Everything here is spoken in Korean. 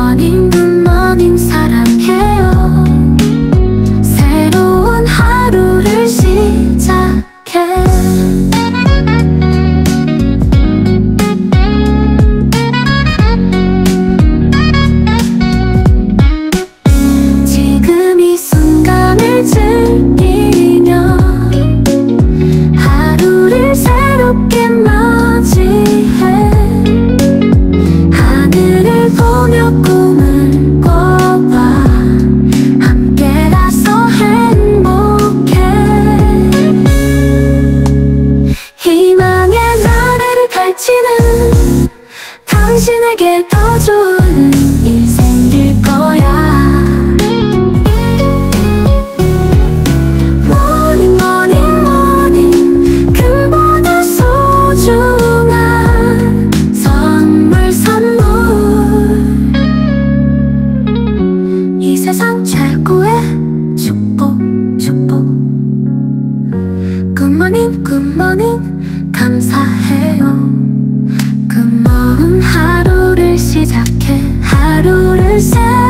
굿모닝 굿모닝 사랑해요. 새로운 하루를 시작해. 지금 이 순간을 즐기며 하루를 새롭게 맞이해. 하늘을 보며 꿈을 꿔봐. 함께라서 행복해. 희망의 나래를 펼치는 당신에게 더 좋은 일 생길 거야. 모닝 모닝 모닝 그보다 소중한 선물 선물. 이 세상 최고의 축복 축복. 굿모닝 굿모닝 감사해요. 굿모닝 하루를 시작해. 하루를